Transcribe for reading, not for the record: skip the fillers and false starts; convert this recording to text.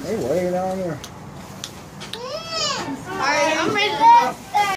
They waiting on you. Alright, I'm ready to go.